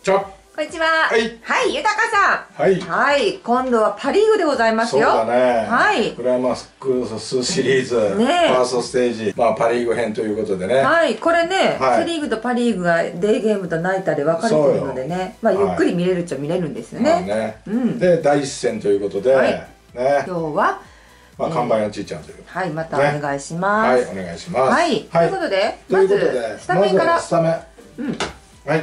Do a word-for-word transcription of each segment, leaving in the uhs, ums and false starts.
ちは。 こんにちは。 はい。 はい、豊さん。 はい。 はい、今度はパリーグでございますよ。 そうだね。 はい。 クライマックスシリーズ、 ね、 ファーストステージ、まあパリーグ編ということでね。 はい、これね、 はい、 セリーグとパリーグがデーゲームとナイターで分かれてるのでね、まあゆっくり見れるっちゃ見れるんですよね。 はい、ね。 うん。 で第一戦ということで、 はい、 ね。 今日は。 まあ看板やちいちゃんという。 はい、またお願いします。 はい、お願いします。 はい、ということで、まずスタメンから。 スタメン。うん。はい。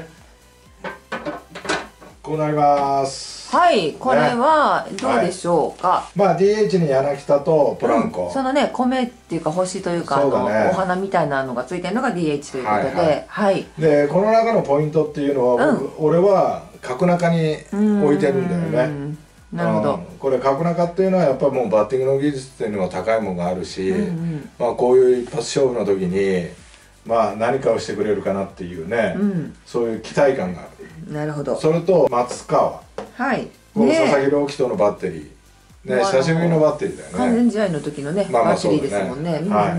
こうなります。 はい、これはどうでしょうか。 はい、まあ ディーエイチ に柳田とポランコ、 うん、そのね米っていうか星というか、ね、あのお花みたいなのがついてるのが ディーエイチ ということで、はい、はい、 でこの中のポイントっていうのは、僕、うん、俺は角中に置いてるんだよね。 なるほど。 これ角中っていうのはやっぱりもうバッティングの技術っていうのは高いものがあるし、うんうん、まあこういう一発勝負の時にまあ何かをしてくれるかなっていうね、うん、そういう期待感がある。 なるほど。 それと松川、はい、こう佐々木朗希とのバッテリー、ね、久しぶりのバッテリーだよね。 完全試合の時のね、バッテリーですもんね。 はい。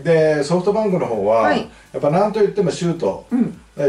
でソフトバンクの方は、はい、やっぱ何といってもシュート、うん、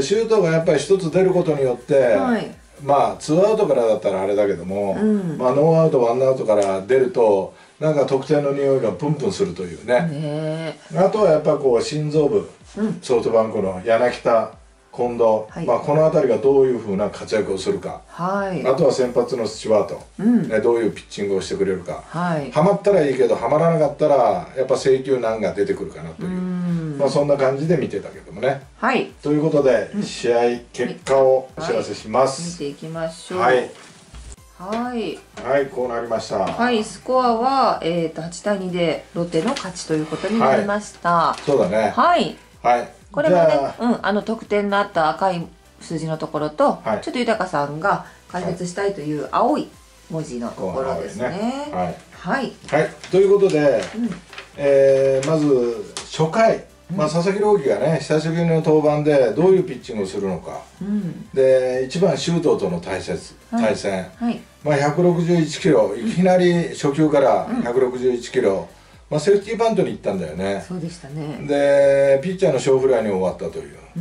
シュートがやっぱり一つ出ることによって、はい、まあツーアウトからだったらあれだけども、うん、まあノーアウトワンアウトから出るとなんか得点の匂いがプンプンするというね。ね、あとはやっぱこう心臓部、うん、ソフトバンクの柳田、近藤、はい、まあこの辺りがどういうふうな活躍をするか、はい、あとは先発のスチュワート、うん、ね、どういうピッチングをしてくれるか、はい、はまったらいいけどはまらなかったらやっぱ制球難が出てくるかなという、まあそんな感じで見てたけどもね。はい、ということで、うん、試合結果をお知らせします。 はい、見ていきましょう。 はい、 はい、 はい、こうなりました。 はい、スコアは、えー、とはちたいにでロッテの勝ちということになりました。はい、 そうだね。 はい、 はい、 これもね、うん、あの得点のあった赤い数字のところと、はい、ちょっと豊さんが解説したいという青い文字のところですね。はい、はい、 はい、ということで、うん、えー、まず初回、まあ佐々木朗希がね久しぶりの登板でどういうピッチングをするのか、うん、でいちばん周東との対戦、対戦、はい、まあひゃくろくじゅういちキロ、いきなり初球からひゃくろくじゅういちキロ、まあセーフティーバントに行ったんだよね。 そうでしたね。 でピッチャーの小フライに終わったという、うん、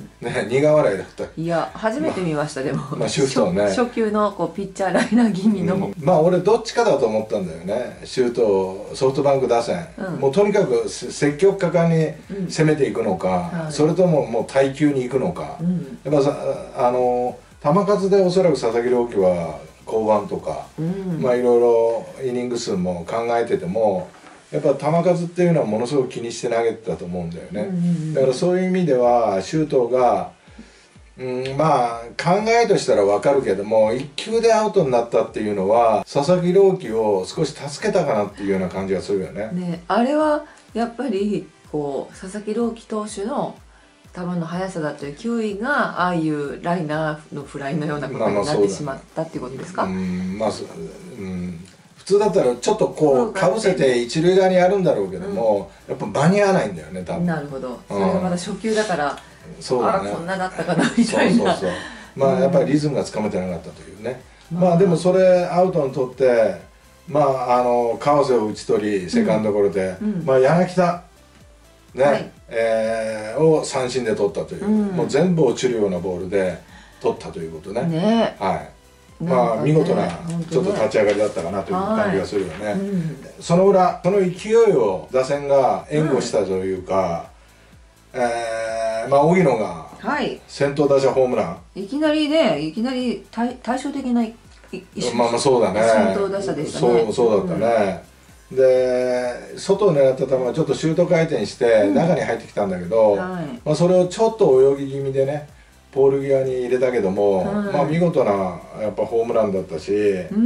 ね、苦笑いだった。 いや初めて見ました。でもまあシュートね、 初球のこうピッチャーライナー気味の、うん、 まあ俺どっちかだと思ったんだよね。シュートソフトバンク打線、うん、もうとにかく積極果敢に攻めていくのか、うん、はい、それとももう耐久に行くのか、うん、やっぱさあの球数でおそらく佐々木朗希は降板とか、うん、まあいろいろイニング数も考えててもやっぱ球数っていうのはものすごく気にして投げてたと思うんだよね。だからそういう意味では周東が、うん、まあ考えとしたら分かるけどもいっきゅうでアウトになったっていうのは佐々木朗希を少し助けたかなっていうような感じがするよね。 ね、あれはやっぱりこう佐々木朗希投手の球の速さだという球威がああいうライナーのフライのようなことになってしまったっていうことですか。うん、まあ、 うん、普通だったらちょっとこうかぶせて一塁側にやるんだろうけども、うん、やっぱ間に合わないんだよね多分。なるほど。それがまだ初球だから、うん、 そうだね、 あらこんなだったかなみたいな。そうそうそう、 まあやっぱりリズムがつかめてなかったというね、うん、まあでもそれアウトにとってまああの川瀬を打ち取りセカンドゴロで、うん、まあ柳田ね、はい、えー、を三振で取ったという、うん、もう全部落ちるようなボールで取ったということね。ね、はい、まあ見事なちょっと立ち上がりだったかなという感じがするよね。はい、うん、その裏その勢いを打線が援護したというか、うん、えー、まあ荻野が先頭打者ホームラン、はい、いきなりねいきなり対対照的なまあまあそうだね、 先頭打者でしたね。 そうそうだったね。うん、で外を狙った球がちょっとシュート回転して中に入ってきたんだけど、うん、はい、まあそれをちょっと泳ぎ気味でねポール際に入れたけども、はい、まあ見事なやっぱホームランだったし、うん、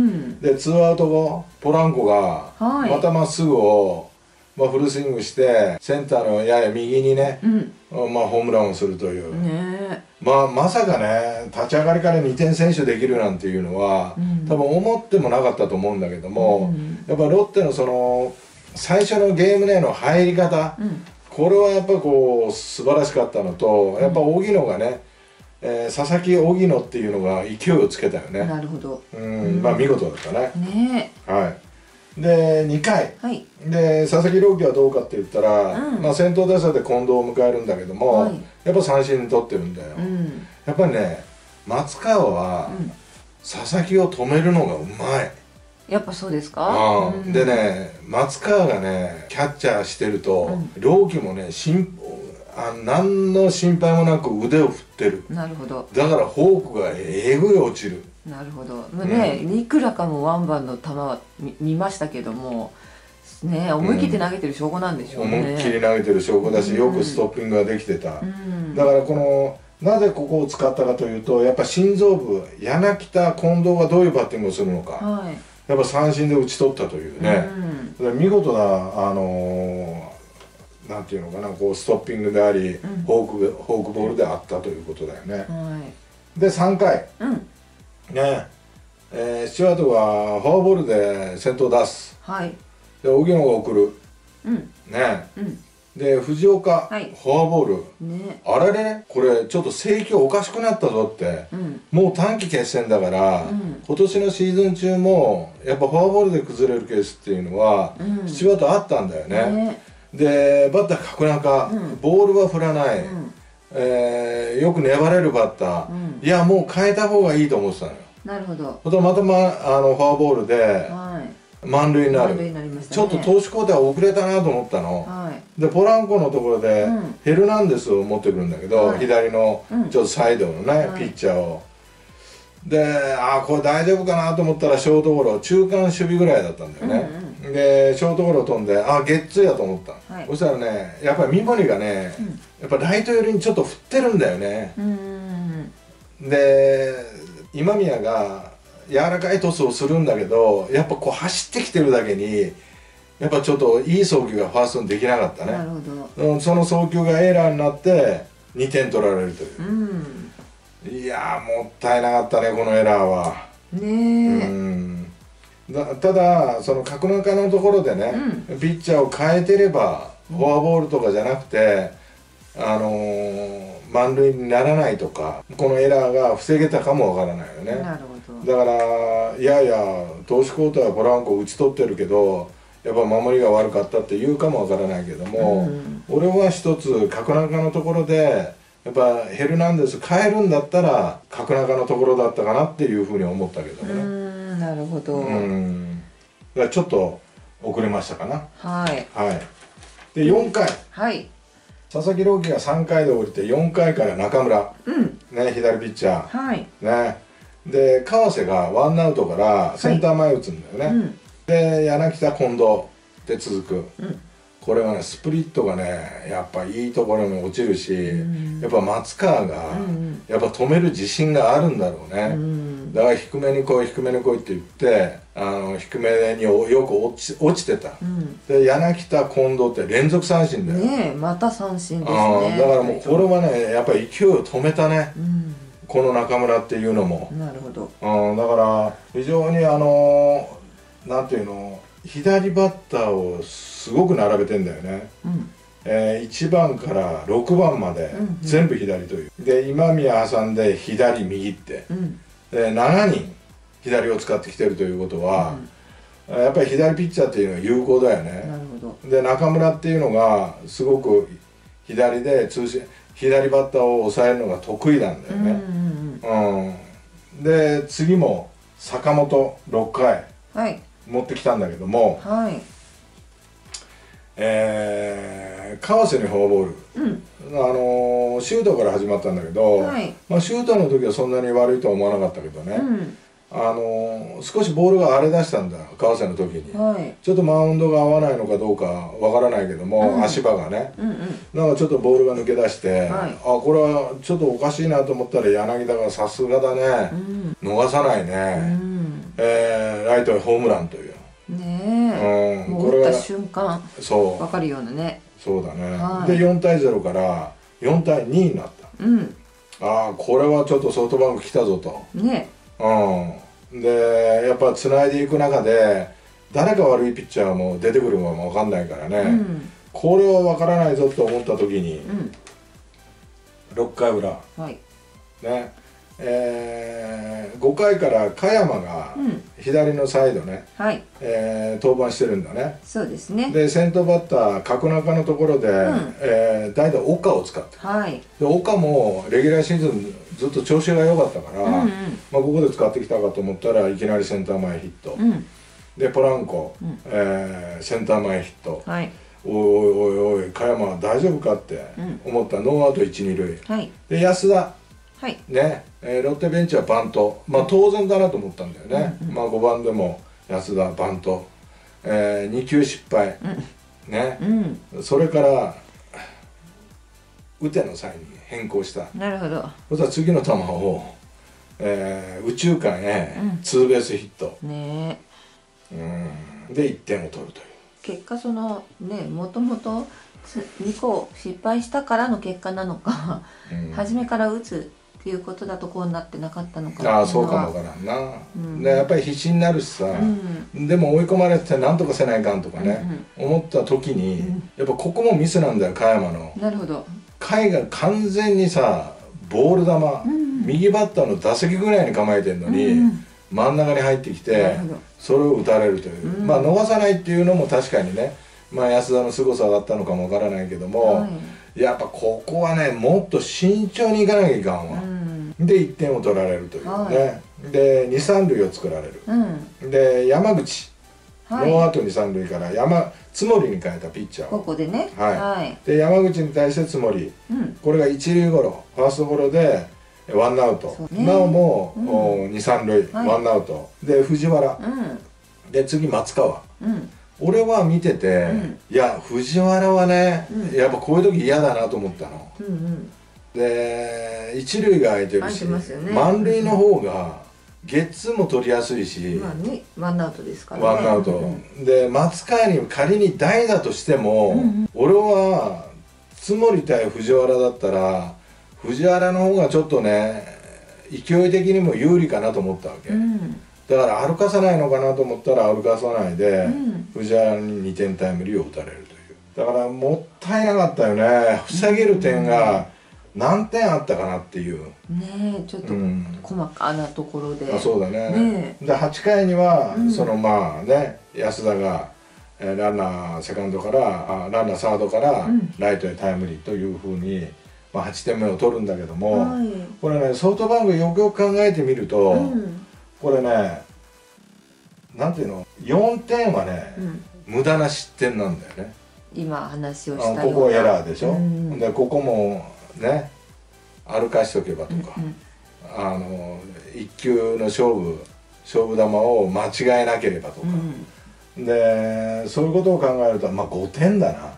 でツーアウト後ポランコがまたまっすぐを、まあ、フルスイングしてセンターのやや右にね、うん、まあホームランをするという、ね、まあまさかね立ち上がりからにてん先取できるなんていうのは、うん、多分思ってもなかったと思うんだけども、うん、やっぱロッテのその最初のゲーム内の入り方、うん、これはやっぱこう素晴らしかったのと、やっぱ荻野がね、えー、佐々木荻野っていうのが勢いをつけたよね。 なるほど。 うん、まあ見事だったね。 ねえ。はい。でにかい、はい、で佐々木朗希はどうかって言ったら、うん、まあ先頭打者で近藤を迎えるんだけども、はい、やっぱ三振に取ってるんだよ。うん、やっぱりね松川は佐々木を止めるのがうまい。 やっぱそうですか。 うん、でね、松川がねキャッチャーしてると、うん、朗希もねしんあ何の心配もなく腕を振ってる。 なるほど。 だからフォークがえぐい落ちる。 なるほど。まあね、うん、いくらかもワンバンの球は 見, 見ましたけどもね、思い切って投げてる証拠なんでしょうね。 思いっきり投げてる証拠だし、よくストッピングができてた。うん、だからこのなぜここを使ったかというと、やっぱ心臓部柳田近藤がどういうバッティングをするのか、はい、やっぱ三振で打ち取ったというね、うん、見事なあのー、なんていうのかな、こうストッピングであり、うん、フォークフォークボールであったということだよね。はい、でさんかい、うん、ね、えー、スチュワートがフォアボールで先頭出す。はい、で荻野が送る。うん、ね。うん、で藤岡、はい、フォアボール、ね、あれね、これちょっと制球おかしくなったぞって、うん、もう短期決戦だから、うん、今年のシーズン中もやっぱフォアボールで崩れるケースっていうのは、うん、スチュワートあったんだよね。ね、でバッター角中、うん、ボールは振らない、うん、えー、よく粘れるバッター、うん、いやもう変えた方がいいと思ってたのよ。 なるほど。 またまた、ま、あのフォアボールで、はい、満塁になる。になりましたね。ちょっと投手交代遅れたなと思ったの、はい、でポランコのところで、うん、ヘルナンデスを持ってくるんだけど、はい、左のちょっとサイドのね、はい、ピッチャーを。で、ああこれ大丈夫かなと思ったらショートゴロ、中間守備ぐらいだったんだよね。うんうん、でショートゴロ飛んで、ああゲッツーやと思った、はい、そしたらね、やっぱり三森がね、うん、やっぱライト寄りにちょっと振ってるんだよね。うん、で今宮が柔らかいトスをするんだけど、やっぱこう走ってきてるだけにやっぱちょっといい送球がファーストにできなかったね。なるほど。その送球がエラーになってにてん取られるという、うん、いやーもったいなかったねこのエラーはねえ。うんだただその角中のところでね、うん、ピッチャーを変えてればフォアボールとかじゃなくて、あのー、満塁にならないとか、このエラーが防げたかもわからないよね。なるほど。だからいやいや投手交代はポランコ打ち取ってるけどやっぱ守りが悪かったって言うかもわからないけども、うん、俺は一つ角中のところでやっぱヘルナンデス変えるんだったら角中のところだったかなっていうふうに思ったけどね。うん、なるほど。うん、だからちょっと遅れましたかな。はい、はい、でよんかい、はい、佐々木朗希がさんかいで降りてよんかいから中村、うん、ね、左ピッチャー、はい、ね、で川瀬がワンアウトからセンター前打つんだよね、はい、うん、で柳田近藤で続く、うん、これはねスプリットがねやっぱいいところに落ちるし、うん、やっぱ松川がやっぱ止める自信があるんだろうね、うん、だから低めに来い低めに来いって言ってあの低めによく落ち、落ちてた、うん、で柳田近藤って連続三振だよね。えまた三振ですね。だからもうこれはねやっぱり勢いを止めたね、うん、この中村っていうのも。なるほど。うん、だから非常にあのなんていうの左バッターをすごく並べてんだよね、うん、えー、いちばんからろくばんまで全部左という、うんうん、で今宮挟んで左右って、うん、でしちにん左を使ってきてるということは、うん、やっぱり左ピッチャーっていうのは有効だよね。なるほど。で中村っていうのがすごく左で通信左バッターを抑えるのが得意なんだよね。うん、うんうん、で次も坂本ろっかい、はい、持ってきたんだけども、はい、えー、川瀬にフォアボール、うん、あのー、シュートから始まったんだけど、はい、まあ、シュートの時はそんなに悪いとは思わなかったけどね、うん、あのー、少しボールが荒れ出したんだ川瀬の時に、はい、ちょっとマウンドが合わないのかどうかわからないけども、うん、足場がね、うんうん、なんかちょっとボールが抜け出して、はい、あこれはちょっとおかしいなと思ったら柳田がさすがだね、うん、逃さないね、うん、えー、ライトへホームランという。ねえ、うん、もう打った瞬間そう分かるようなね。そうだね、はい、でよんたいゼロからよんたいにになった、うん、ああこれはちょっとソフトバンク来たぞとね、うん、でやっぱつないでいく中で誰が悪いピッチャーも出てくるかも分かんないからね、うん、これは分からないぞと思った時に、うん、ろっかいうら、はい、ね、えー、ごかいから加山が左のサイドね、うん、はい、えー、登板してるんだね。そうですね。で先頭バッター角中のところで、うん、えー、代打岡を使って、はい、で岡もレギュラーシーズンずっと調子が良かったから、 うんうん、 まあ、ここで使ってきたかと思ったらいきなりセンター前ヒット、 うん、でポランコ、うん、えー、センター前ヒット、はい、おいおいおいおい加山大丈夫かって思った、うん、ノーアウトいち、に塁、はい、で安田、はい、ね、えー、ロッテベンチはバント、まあ当然だなと思ったんだよね、うんうん、まあごばんでも安田バント、えー、に球失敗、うん、ね、うん、それから打ての際に変更した。 なるほど。 そしたら次の球を、えー、右中間へツーベースヒット、うん、ねえ、うん、でいってんを取るという結果、そのね、もともとにこ失敗したからの結果なのか、うん、初めから打つっていうことだとこうなってなかったのか。 ああ、そうかもわからんな、うん、でやっぱり必死になるしさ、うん、でも追い込まれてなんとかせないかんとかね、うんうん、思った時に、うん、やっぱここもミスなんだよ、加山の。 なるほど。 甲斐が完全にさボール球、うん、右バッターの打席ぐらいに構えてるのに、うん、真ん中に入ってきてそれを打たれるという、うん、まあ逃さないっていうのも確かにね、まあ安田の凄さだったのかもわからないけども、はい、やっぱここはねもっと慎重にいかなきゃいかんわ、うん、でいってんを取られるというね、はい、でに、さん塁を作られる、うん、で山口、はい、ノーアウトに、さん塁から山津森に変えたピッチャーここでね、 はい、はい、で山口に対して津森、うん、これが一塁ゴロファーストゴロでワンアウト、ね、なおも、うん、に、さん塁、はい、ワンアウトで藤原、うん、で次松川、うん、俺は見てて、うん、いや藤原はね、うん、やっぱこういう時嫌だなと思ったの、うんうん、で一塁が空いてるし、ね、満塁の方がゲッツーも取りやすいし、 まあね、ワンアウトですからね。 ワンアウト、うん、で松川に仮に代打としても、うんうん、俺は津森対藤原だったら藤原の方がちょっとね勢い的にも有利かなと思ったわけ、うん、だから歩かさないのかなと思ったら歩かさないで、うん、藤原ににてんタイムリーを打たれるという。だからもったいなかったよね。防げる点が何点あったかなっていうねえ、ちょっと細かなところで、 うん、あそうだね。ねではちかいには、うん、そのまあね安田がえランナーセカンドからあランナーサードからライトへタイムリーというふうに、まあ、はちてんめを取るんだけども、はい、これねソフトバンクよくよく考えてみると、うん、これねなんていうのよんてんはね、うん、無駄な失点なんだよね。 今話をしたようなここエラーでしょ、うん、でここもね歩かしとけばとか、うんうん、あのいっ球の勝負勝負球を間違えなければとか、うん、でそういうことを考えるとまあごてんだな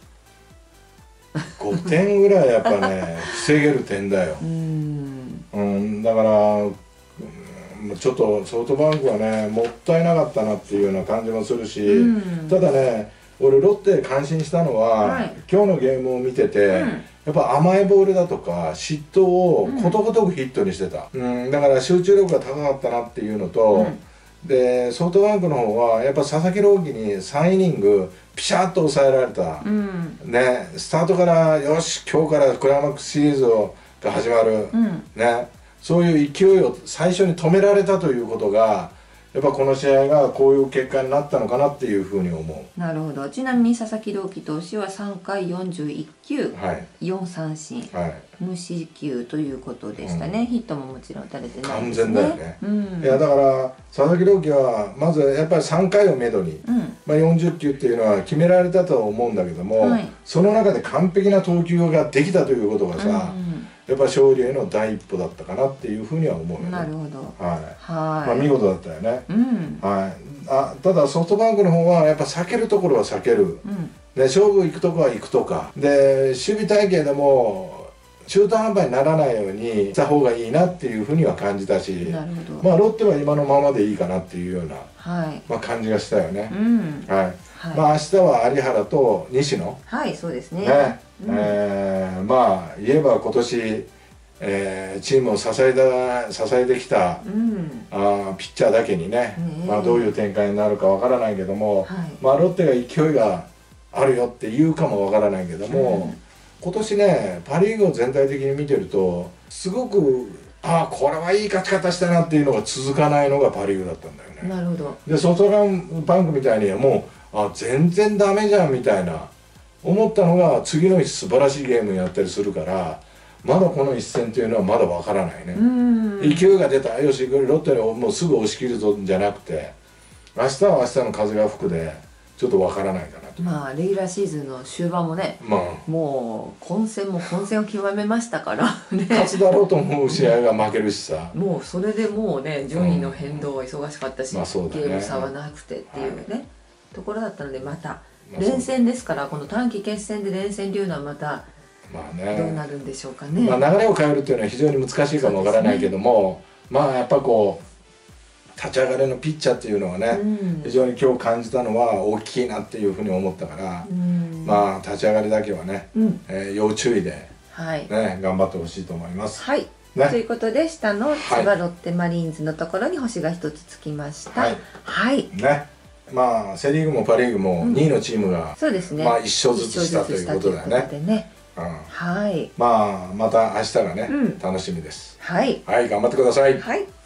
ごてんぐらいやっぱね防げる点だよ、うんうん、だからちょっとソフトバンクはねもったいなかったなっていうような感じもするし、うん、ただね俺ロッテ感心したのは、はい、今日のゲームを見てて、うん、やっぱ甘いボールだとか失投をことごとくヒットにしてた、うんうん、だから集中力が高かったなっていうのと、うん、でソフトバンクの方はやっぱ佐々木朗希にさんイニングピシャッと抑えられた、うん、ねスタートからよし今日からクライマックスシリーズが始まる、うん、ねそういう勢いを最初に止められたということがやっぱこの試合がこういう結果になったのかなっていうふうに思う。 なるほど。ちなみに佐々木朗希投手はさんかいよんじゅういっきゅう、はい、よん三振、はい、無四球ということでしたね、うん、ヒットももちろん打たれてないですね。完全だよね、うん、いやだから佐々木朗希はまずやっぱりさんかいをめどに、うん、まあ、よんじゅっきゅうっていうのは決められたとは思うんだけども、はい、その中で完璧な投球ができたということがさ、うんうん、やっぱ勝利への第一歩だったかなっていうふうには思うよね。 なるほど。 はい。はい。まあ見事だったよね。 うん。 はい。あ、ただソフトバンクの方はやっぱ避けるところは避ける。うん。で勝負行くとこは行くとか。で守備体系でも中途半端にならないようにした方がいいなっていうふうには感じたし。なるほど。まあロッテは今のままでいいかなっていうような、はい、まあ感じがしたよね。うん。はい。はい、まあ明日は有原と西野。 はい、そうですね。 ね。うん、えー、まあ言えば今年、えー、チームを支えた支えてきた、うん、あピッチャーだけにね、ねまあどういう展開になるかわからないけども、はい、まあロッテが勢いがあるよって言うかもわからないけども、うん、今年ねパ・リーグを全体的に見てるとすごくああこれはいい勝ち方したなっていうのが続かないのがパ・リーグだったんだよね。 なるほど。 でソフトバンクみたいにもうあ全然ダメじゃんみたいな思ったのが次の日素晴らしいゲームやったりするからまだこの一戦というのはまだわからないね。勢いが出た、よしロッテをもうすぐ押し切るぞじゃなくて、明日は明日の風が吹くでちょっとわからないかなと。 まあレギュラーシーズンの終盤もね、まあ、もう混戦も混戦を極めましたからね、 勝つだろうと思う試合が負けるしさ、 もうそれでもうね順位の変動は忙しかったし、まあそうだね、ゲーム差はなくてっていうね、はい、ところだったので、また連戦ですから、この短期決戦で連戦というのはまたまあね、どうなるんでしょうかね。 まあ流れを変えるっていうのは非常に難しいかもわからないけども、ね、まあやっぱこう立ち上がりのピッチャーっていうのはね、うん、非常に今日感じたのは大きいなっていうふうに思ったから、うん、まあ立ち上がりだけはね、うん、えー、要注意で、ね、はい、頑張ってほしいと思います。 はい、ね、ということで下の千葉ロッテマリーンズのところに星が一つつきました。はい、はい、ね、 まあセ・リーグもパ・リーグもにいのチームが、うん、そうですね、まあいっ勝ずつしたということだよね。うん、はい、まあまた明日がね、うん、楽しみです。はい、はい、頑張ってください。はい。